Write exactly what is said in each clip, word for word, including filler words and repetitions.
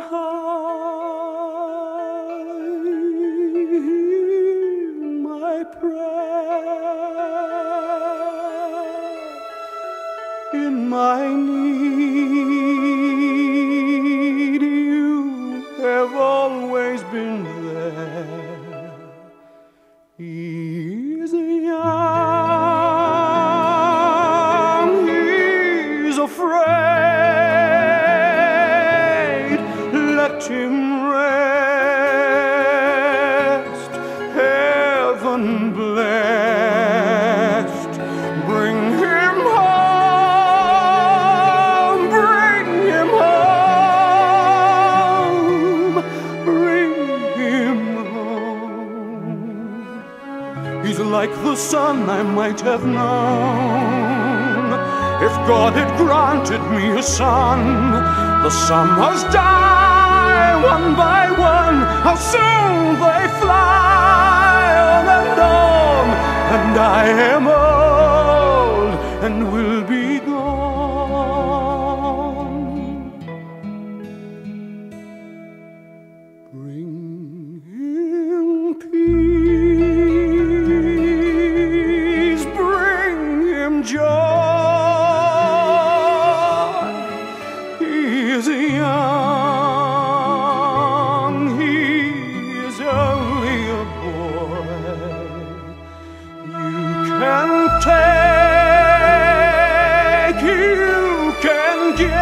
hear my prayer. In my need, you have always been there. He is young, he's afraid. Let him rest, heaven blessed. Bring him home, bring him home, bring him home. He's like the son I might have known if God had granted me a son. The summers die one by one, how soon they fly on and on, and I am old and will be gone. Bring him peace, bring him joy. He is young, he is only a boy. You can take, you can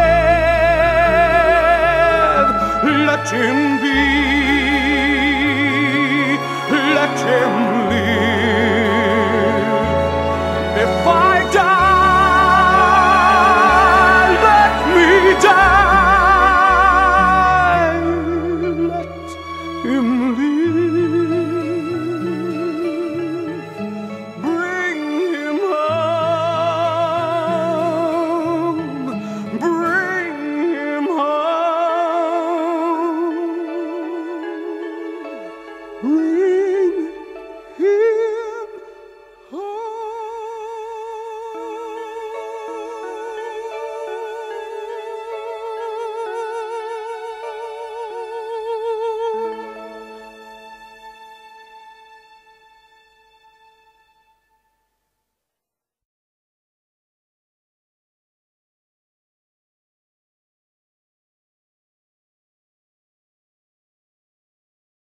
give. Let him be, let him